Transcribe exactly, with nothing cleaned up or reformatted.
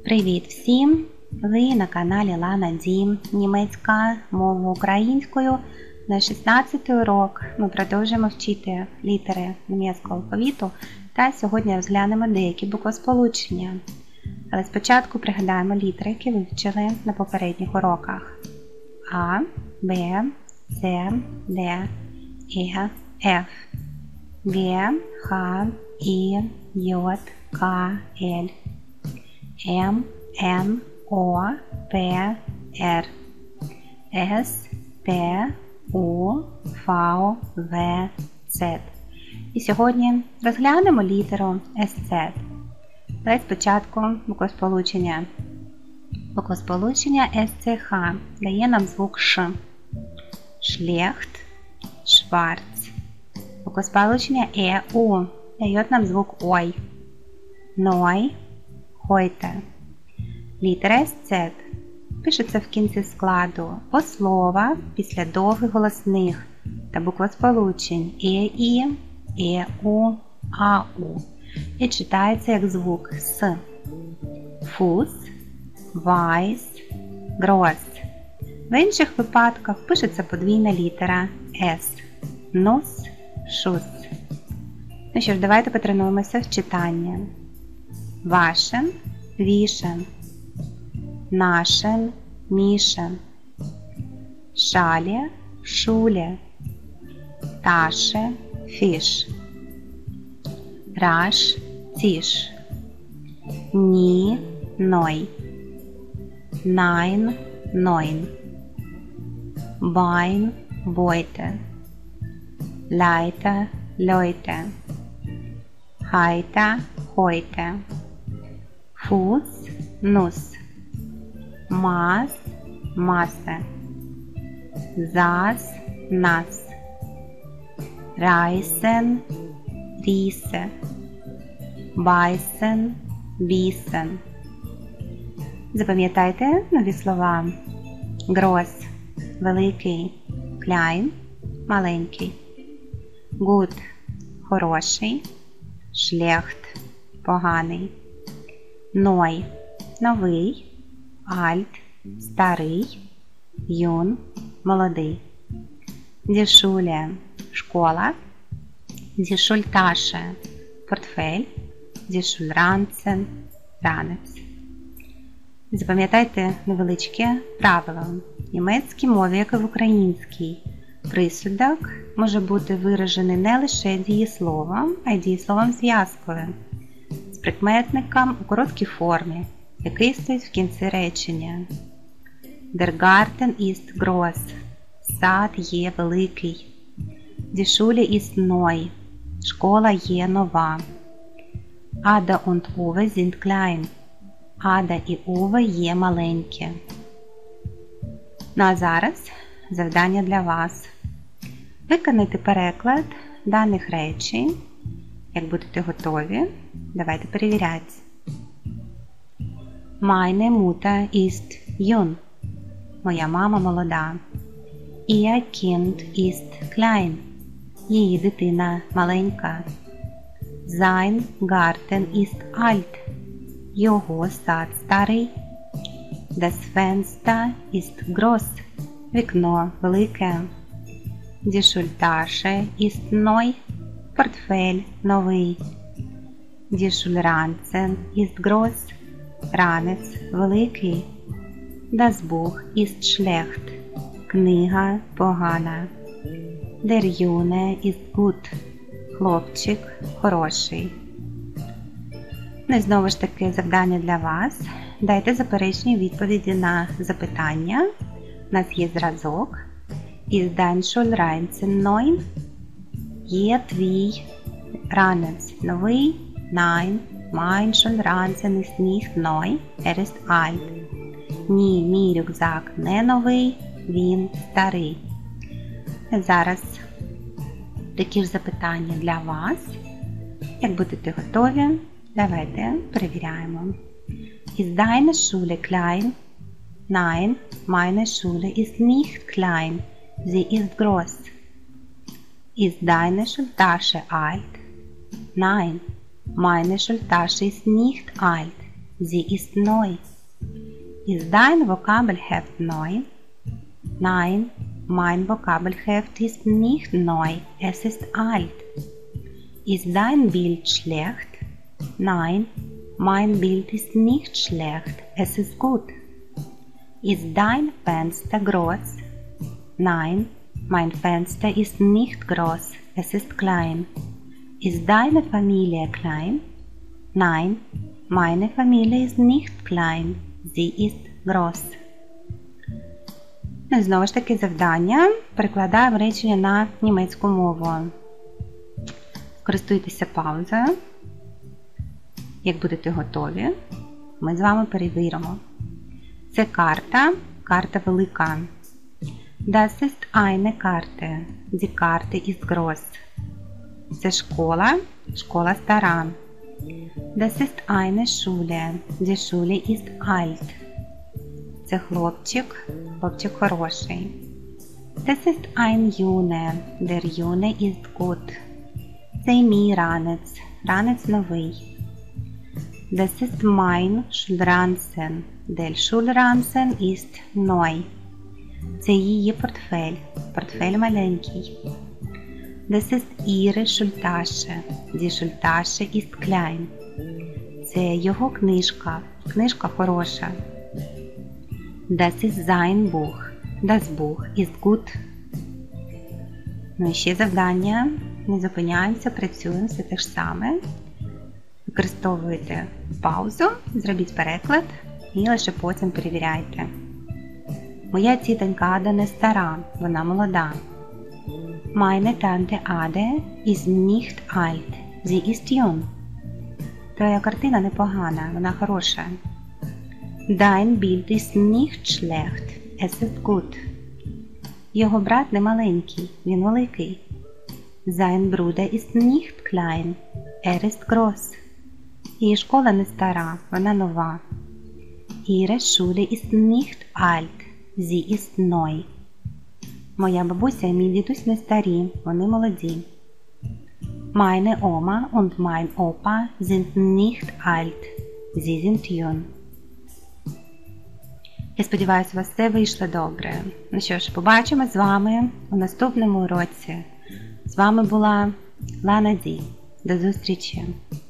Привіт всім! Ви на каналі Лана Дім, німецька мова українською. На шістнадцятий урок ми продовжуємо вчити літери німецького алфавіту та сьогодні розглянемо деякі буквосполучення. Але спочатку пригадаємо літери, які вивчили на попередніх уроках. А, Б, С, Д, Е, Ф, Г, Х, І, J, К, Л, М, Н, О, П, Р, С, Т, У, Ф, В, З. І сьогодні розглянемо літеру С З. Давайте спочатку буквосполучення. Буквосполучення С Ц Х дає нам звук Ш. Шлехт, шварц. Буквосполучення Е У дає нам звук Ой. Ной, heute. Літера С З пишеться в кінці складу послова після довгих голосних та буквосполучень Е І, Е У, А У і читається як звук С. Фус, вайс, гроз. В інших випадках пишеться подвійна літера С. Нус, шус. Ну що ж, давайте потренуємося в читанні. Вашен, вішен. Нашен, мішен. Шалі, шулі. Таше, фіш. Раш, тіш. Ні, ной. Найн, нойн. Байн, бойте. Лайта, лойте. Хайта, хойте. Фус, нус. Мас, масе. Зас, нас. Райсен, рісе. Байсен, бісен. Запам'ятайте нові слова. Гроз – великий, кляйн – маленький. Гуд – хороший, шлехт – поганий. Ной – новий, альт – старий, юн – молодий. Дішуле – школа, дішульташе – портфель, дішульранцен – ранець. Запам'ятайте невеличке правило. В німецькій мові, як і в українській, присудок може бути виражений не лише дієсловом, а й дієсловом зв'язкою з прикметником у короткій формі, який стоїть в кінці речення. Der Garten ist groß. Сад є великий. Die Schule ist neu. Школа є нова. Ada und Uwe sind klein. Ада і Уве є маленькі. Ну а зараз завдання для вас. Виконайте переклад даних речень. Як будете готові, давайте перевіряти. Meine Mutter ist jung. Моя мама молода. Ihr Kind ist klein. Її дитина маленька. Sein Garten ist alt. Його сад старий. Das Fenster ist groß. Вікно велике. Die Schultasche ist neu. Портфель новий. Die Schulranzen ist groß. Ранець великий. Das Buch ist schlecht. Книга погана. Der Junge ist gut. Хлопчик хороший. Ну і знову ж таки завдання для вас. Дайте заперечні відповіді на запитання. У нас є зразок. Ist dein Schulranzen neu? Є твій ранець новий? Nein, mein Schulranzen ist nicht neu. Er ist alt. Ні, мій рюкзак не новий, він старий. Зараз такі ж запитання для вас. Як будете готові, давайте перевіряємо. Ist deine Schule klein? Nein, meine Schule ist nicht klein. Sie ist groß. Ist deine Schultasche alt? Nein, meine Schultasche ist nicht alt. Sie ist neu. Ist dein Vokabelheft neu? Nein, mein Vokabelheft ist nicht neu, es ist alt. Ist dein Bild schlecht? Nein, mein Bild ist nicht schlecht, es ist gut. Ist dein Fenster groß? Nein, mein Fenster ist nicht groß, es ist klein. Ist deine Familie klein? Nein, meine Familie ist nicht klein, sie ist groß. Ну і знову ж таки завдання. Перекладаємо речення на німецьку мову. Користуйтеся паузою. Як будете готові, ми з вами перевіримо. Це карта, карта велика. Das ist eine Karte. Die Karte ist groß. Це школа, школа стара. Das ist eine Schule. Die Schule ist alt. Це хлопчик, хлопчик хороший. Das ist ein Junge. Der Junge ist gut. Це мій ранець, ранець новий. Das ist mein Schulranzen. Der Schulranzen ist neu. Це її портфель, портфель маленький. Das ist ihre Schultasche. Die Schultasche ist klein. Це його книжка, книжка хороша. Das ist sein Buch. Das Buch ist gut. Ну і ще завдання. Не зупиняємося, працюємо все те ж саме. Використовуйте паузу, зробіть переклад і лише потім перевіряйте. Моя тітонька Ада не стара, вона молода. Meine Tante Ade ist nicht alt, sie ist jung. Твоя картина непогана, вона хороша. Dein Bild ist nicht schlecht, es ist gut. Його брат не маленький, він великий. Sein Bruder ist nicht klein, er ist groß. Її школа не стара, вона нова. Ihre Schule ist nicht alt, sie ist neu. Моя бабуся і мій дідусь не старі, вони молоді. Meine Oma und mein Opa sind nicht alt, sie sind jung. Я сподіваюся, у вас все вийшло добре. Ну що ж, побачимо з вами у наступному уроці. З вами була Лана Ді. До зустрічі!